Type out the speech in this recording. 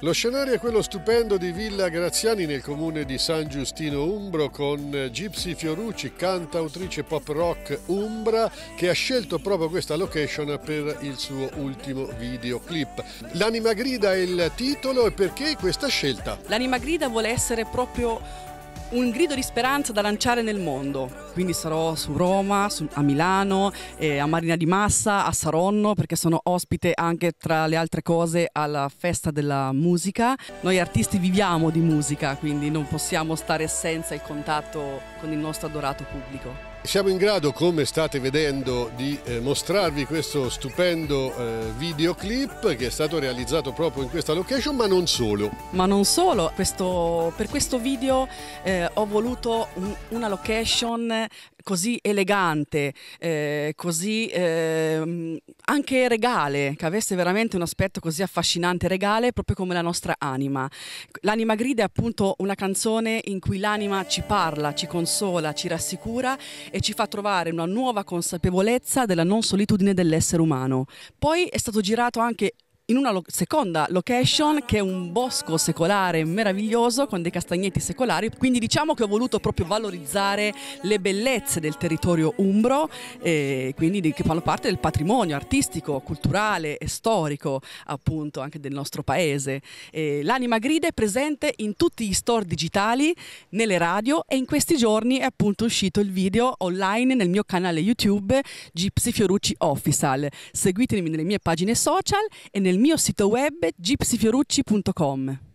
Lo scenario è quello stupendo di Villa Graziani nel comune di San Giustino Umbro con Gypsy Fiorucci, cantautrice pop rock umbra, che ha scelto proprio questa location per il suo ultimo videoclip. L'anima grida è il titolo, e perché questa scelta? L'anima grida vuole essere proprio un grido di speranza da lanciare nel mondo, quindi sarò su Roma, a Milano, a Marina di Massa, a Saronno, perché sono ospite anche, tra le altre cose, alla festa della musica. Noi artisti viviamo di musica, quindi non possiamo stare senza il contatto con il nostro adorato pubblico. Siamo in grado, come state vedendo, di mostrarvi questo stupendo videoclip che è stato realizzato proprio in questa location, ma non solo. Ma non solo, per questo video ho voluto una location così elegante, così anche regale, che avesse veramente un aspetto così affascinante, regale, proprio come la nostra anima. L'anima grida è appunto una canzone in cui l'anima ci parla, ci consola, ci rassicura e ci fa trovare una nuova consapevolezza della non solitudine dell'essere umano. Poi è stato girato anche in una seconda location, che è un bosco secolare meraviglioso con dei castagneti secolari, quindi diciamo che ho voluto proprio valorizzare le bellezze del territorio umbro, quindi che fanno parte del patrimonio artistico, culturale e storico appunto anche del nostro paese. L'anima grida è presente in tutti gli store digitali, nelle radio, e in questi giorni è appunto uscito il video online nel mio canale YouTube Gypsy Fiorucci Official. Seguitemi nelle mie pagine social e nel mio sito web gypsyfiorucci.com.